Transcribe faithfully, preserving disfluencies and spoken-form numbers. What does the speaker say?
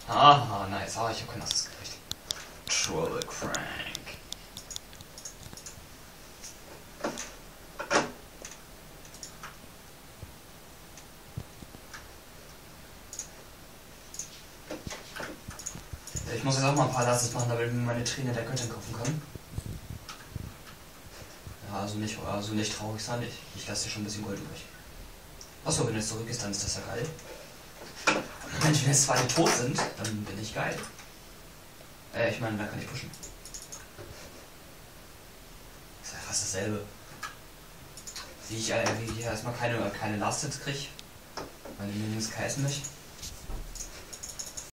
Aha, nice. Ah, ich habe kein Assist gekriegt. Trolle Crank. Ich muss jetzt auch mal ein paar Lasses machen, damit ich mir meine Trainer der Göttin kaufen kann. Ja, also nicht, also nicht traurig sein, ich, ich lasse dir schon ein bisschen Gold übrig. Achso, wenn du jetzt zurück ist, dann ist das ja geil. Und wenn jetzt zwei tot sind, dann bin ich geil. Äh, ich meine, da kann ich pushen. Ist ja fast dasselbe. Wie ich, äh, wie ich erstmal keine, keine Last-Hits kriege, weil ich Minions K S nicht.